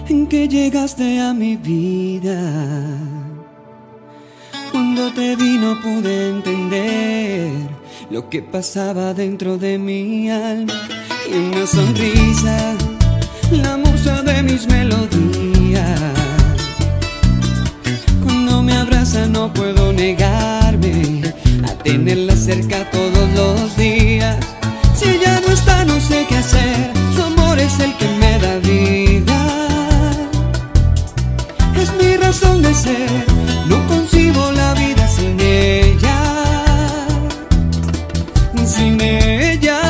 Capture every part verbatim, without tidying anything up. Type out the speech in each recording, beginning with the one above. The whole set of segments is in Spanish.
en que llegaste a mi vida. Cuando te vi no pude entender lo que pasaba dentro de mi alma. Y una sonrisa, la musa de mis melodías. Cuando me abraza no puedo negarme a tenerla cerca todos los días. Si ella no está no sé qué hacer, su amor es el que me da vida. Es mi razón de ser, no concibo la vida sin ella. Sin ella,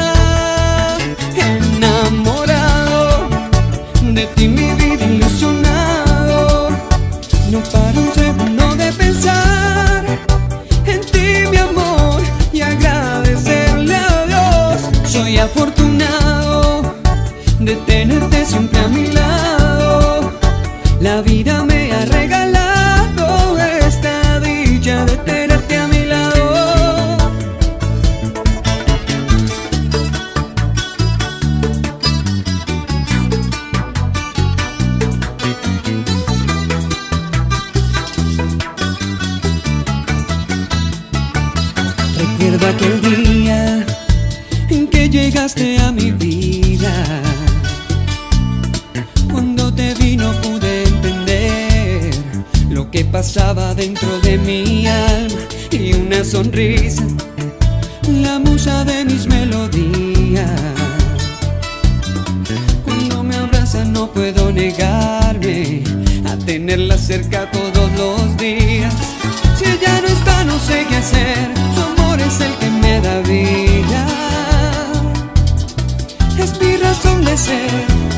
enamorado de ti mi vida ilusionado. No paro un segundo de pensar en ti mi amor y agradecerle a Dios. Soy afortunado de tenerte siempre a mi lado. La vida me ha regalado esta dicha de tenerte a mi lado. Recuerdo aquel día en que llegaste a mi vida. Cuando te vi no pude entender lo que pasaba dentro de mi alma. Y una sonrisa, la musa de mis melodías. Cuando me abraza no puedo negarme a tenerla cerca todos los días. Si ella no está no sé qué hacer, su amor es el que me da vida. Es mi razón de ser,